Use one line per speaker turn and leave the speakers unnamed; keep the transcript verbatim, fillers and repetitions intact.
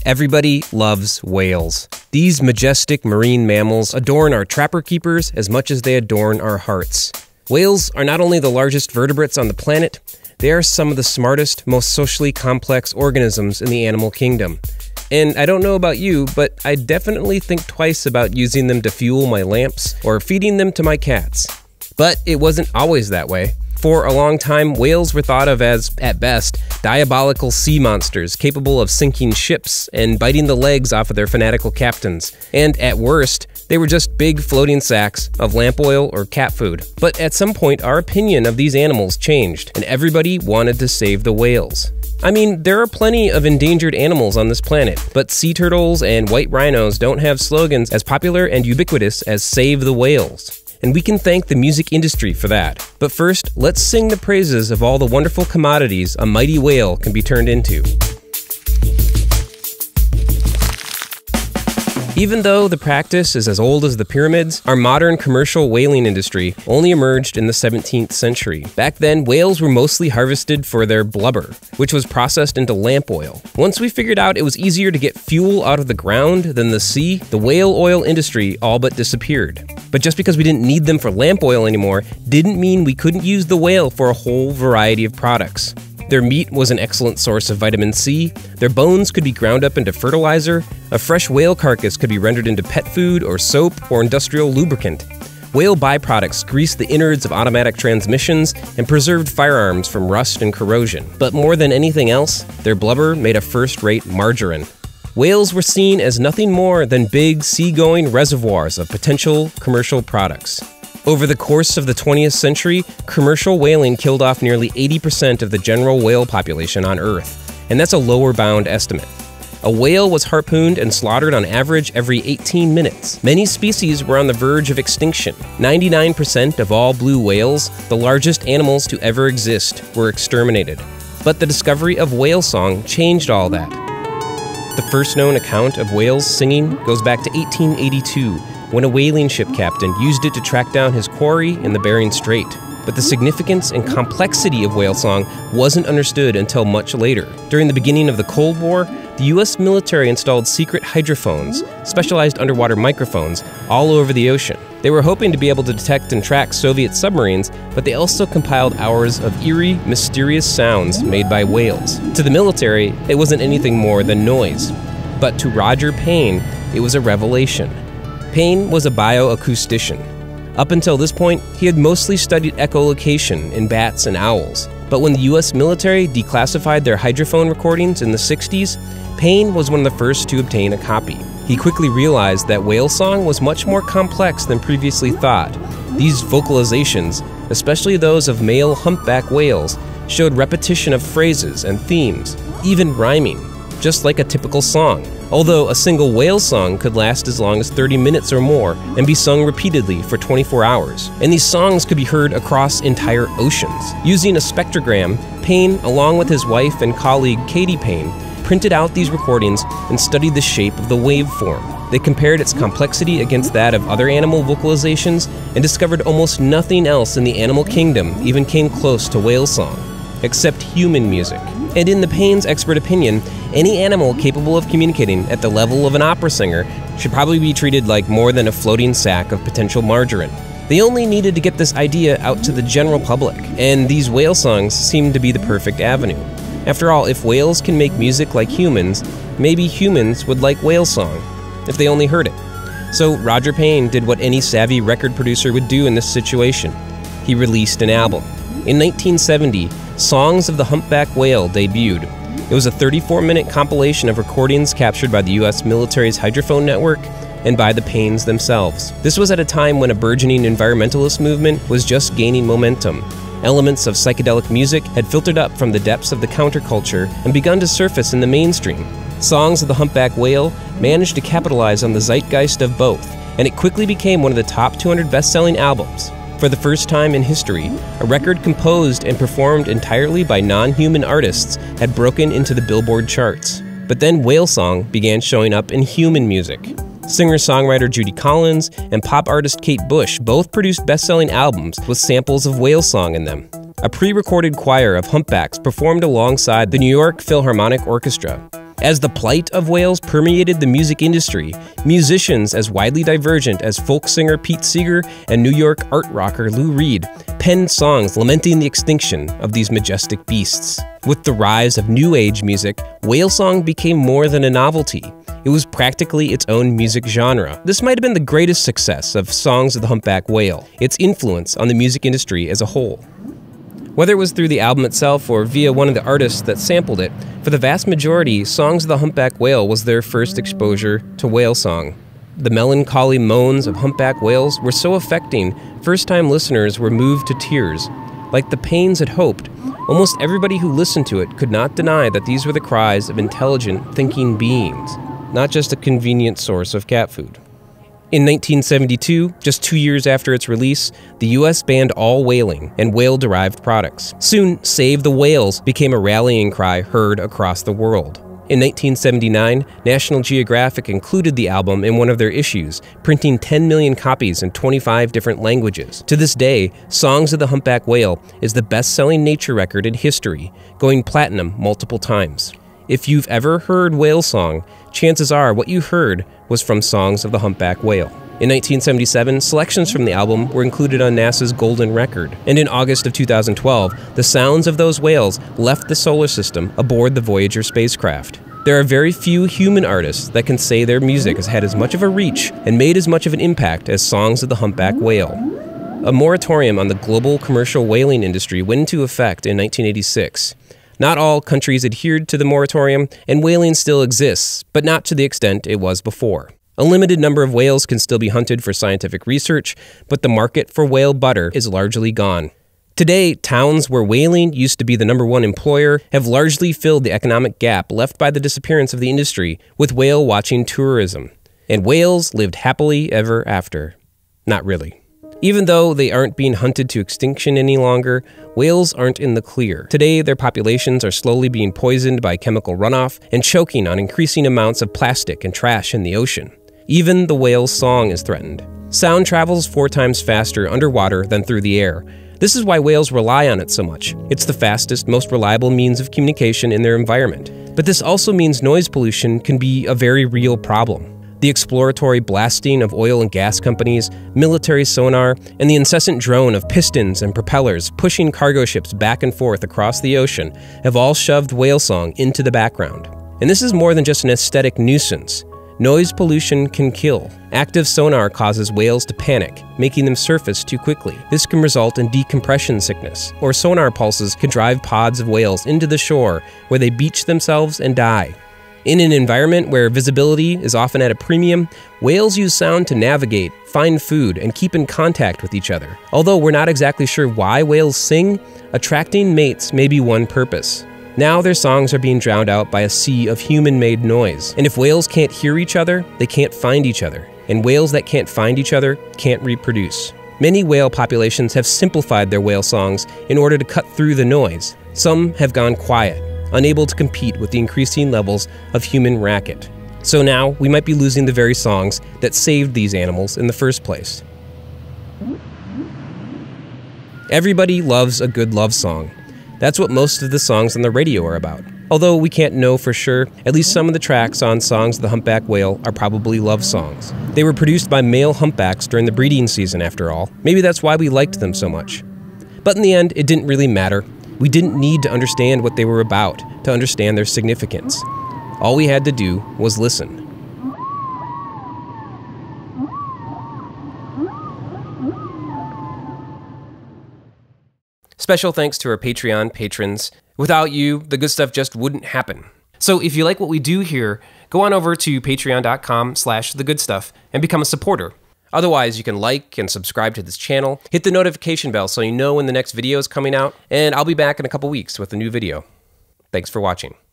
Everybody loves whales. These majestic marine mammals adorn our trapper keepers as much as they adorn our hearts. Whales are not only the largest vertebrates on the planet, they are some of the smartest, most socially complex organisms in the animal kingdom. And I don't know about you, but I definitely think twice about using them to fuel my lamps or feeding them to my cats. But it wasn't always that way. For a long time, whales were thought of as, at best, diabolical sea monsters capable of sinking ships and biting the legs off of their fanatical captains. And at worst, they were just big floating sacks of lamp oil or cat food. But at some point, our opinion of these animals changed, and everybody wanted to save the whales. I mean, there are plenty of endangered animals on this planet, but sea turtles and white rhinos don't have slogans as popular and ubiquitous as Save the Whales. And we can thank the music industry for that. But first, let's sing the praises of all the wonderful commodities a mighty whale can be turned into. Even though the practice is as old as the pyramids, our modern commercial whaling industry only emerged in the seventeenth century. Back then, whales were mostly harvested for their blubber, which was processed into lamp oil. Once we figured out it was easier to get fuel out of the ground than the sea, the whale oil industry all but disappeared. But just because we didn't need them for lamp oil anymore, didn't mean we couldn't use the whale for a whole variety of products. Their meat was an excellent source of vitamin C, their bones could be ground up into fertilizer, a fresh whale carcass could be rendered into pet food or soap or industrial lubricant. Whale byproducts greased the innards of automatic transmissions and preserved firearms from rust and corrosion. But more than anything else, their blubber made a first-rate margarine. Whales were seen as nothing more than big, seagoing reservoirs of potential commercial products. Over the course of the twentieth century, commercial whaling killed off nearly eighty percent of the general whale population on Earth, and that's a lower bound estimate. A whale was harpooned and slaughtered on average every eighteen minutes. Many species were on the verge of extinction. ninety-nine percent of all blue whales, the largest animals to ever exist, were exterminated. But the discovery of whale song changed all that. The first known account of whales singing goes back to eighteen eighty-two, when a whaling ship captain used it to track down his quarry in the Bering Strait. But the significance and complexity of whale song wasn't understood until much later. During the beginning of the Cold War, the U S military installed secret hydrophones, specialized underwater microphones, all over the ocean. They were hoping to be able to detect and track Soviet submarines, but they also compiled hours of eerie, mysterious sounds made by whales. To the military, it wasn't anything more than noise. But to Roger Payne, it was a revelation. Payne was a bioacoustician. Up until this point, he had mostly studied echolocation in bats and owls. But when the U S military declassified their hydrophone recordings in the sixties, Payne was one of the first to obtain a copy. He quickly realized that whale song was much more complex than previously thought. These vocalizations, especially those of male humpback whales, showed repetition of phrases and themes, even rhyming, just like a typical song. Although a single whale song could last as long as thirty minutes or more and be sung repeatedly for twenty-four hours. And these songs could be heard across entire oceans. Using a spectrogram, Payne, along with his wife and colleague Katie Payne, printed out these recordings and studied the shape of the waveform. They compared its complexity against that of other animal vocalizations and discovered almost nothing else in the animal kingdom even came close to whale song, except human music. And in the Payne's expert opinion, any animal capable of communicating at the level of an opera singer should probably be treated like more than a floating sack of potential margarine. They only needed to get this idea out to the general public, and these whale songs seemed to be the perfect avenue. After all, if whales can make music like humans, maybe humans would like whale song, if they only heard it. So Roger Payne did what any savvy record producer would do in this situation. He released an album. In nineteen seventy, Songs of the Humpback Whale debuted. It was a thirty-four minute compilation of recordings captured by the U S military's hydrophone network and by the Paynes themselves. This was at a time when a burgeoning environmentalist movement was just gaining momentum. Elements of psychedelic music had filtered up from the depths of the counterculture and begun to surface in the mainstream. Songs of the Humpback Whale managed to capitalize on the zeitgeist of both, and it quickly became one of the top two hundred best-selling albums. For the first time in history, a record composed and performed entirely by non-human artists had broken into the Billboard charts. But then whale song began showing up in human music. Singer-songwriter Judy Collins and pop artist Kate Bush both produced best-selling albums with samples of whale song in them. A pre-recorded choir of humpbacks performed alongside the New York Philharmonic Orchestra. As the plight of whales permeated the music industry, musicians as widely divergent as folk singer Pete Seeger and New York art rocker Lou Reed penned songs lamenting the extinction of these majestic beasts. With the rise of New Age music, whale song became more than a novelty. It was practically its own music genre. This might have been the greatest success of Songs of the Humpback Whale, its influence on the music industry as a whole. Whether it was through the album itself or via one of the artists that sampled it, for the vast majority, Songs of the Humpback Whale was their first exposure to whale song. The melancholy moans of humpback whales were so affecting, first-time listeners were moved to tears. Like the Pains had hoped, almost everybody who listened to it could not deny that these were the cries of intelligent, thinking beings, not just a convenient source of cat food. In nineteen seventy-two, just two years after its release, the U S banned all whaling and whale-derived products. Soon, Save the Whales became a rallying cry heard across the world. In nineteen seventy-nine, National Geographic included the album in one of their issues, printing ten million copies in twenty-five different languages. To this day, Songs of the Humpback Whale is the best-selling nature record in history, going platinum multiple times. If you've ever heard whale song, chances are what you heard was from Songs of the Humpback Whale. In nineteen seventy-seven, selections from the album were included on NASA's Golden Record, and in August of two thousand twelve, the sounds of those whales left the solar system aboard the Voyager spacecraft. There are very few human artists that can say their music has had as much of a reach and made as much of an impact as Songs of the Humpback Whale. A moratorium on the global commercial whaling industry went into effect in nineteen eighty-six. Not all countries adhered to the moratorium, and whaling still exists, but not to the extent it was before. A limited number of whales can still be hunted for scientific research, but the market for whale butter is largely gone. Today, towns where whaling used to be the number one employer have largely filled the economic gap left by the disappearance of the industry with whale-watching tourism. And whales lived happily ever after. Not really. Even though they aren't being hunted to extinction any longer, whales aren't in the clear. Today, their populations are slowly being poisoned by chemical runoff and choking on increasing amounts of plastic and trash in the ocean. Even the whale's song is threatened. Sound travels four times faster underwater than through the air. This is why whales rely on it so much. It's the fastest, most reliable means of communication in their environment. But this also means noise pollution can be a very real problem. The exploratory blasting of oil and gas companies, military sonar, and the incessant drone of pistons and propellers pushing cargo ships back and forth across the ocean have all shoved whale song into the background. And this is more than just an aesthetic nuisance. Noise pollution can kill. Active sonar causes whales to panic, making them surface too quickly. This can result in decompression sickness, or sonar pulses can drive pods of whales into the shore where they beach themselves and die. In an environment where visibility is often at a premium, whales use sound to navigate, find food, and keep in contact with each other. Although we're not exactly sure why whales sing, attracting mates may be one purpose. Now their songs are being drowned out by a sea of human-made noise. And if whales can't hear each other, they can't find each other. And whales that can't find each other can't reproduce. Many whale populations have simplified their whale songs in order to cut through the noise. Some have gone quiet, unable to compete with the increasing levels of human racket. So now, we might be losing the very songs that saved these animals in the first place. Everybody loves a good love song. That's what most of the songs on the radio are about. Although we can't know for sure, at least some of the tracks on Songs of the Humpback Whale are probably love songs. They were produced by male humpbacks during the breeding season after all. Maybe that's why we liked them so much. But in the end, it didn't really matter. We didn't need to understand what they were about to understand their significance. All we had to do was listen. Special thanks to our Patreon patrons. Without you, the good stuff just wouldn't happen. So if you like what we do here, go on over to patreon.com slash the good stuff and become a supporter. Otherwise, you can like and subscribe to this channel, hit the notification bell so you know when the next video is coming out, and I'll be back in a couple weeks with a new video. Thanks for watching.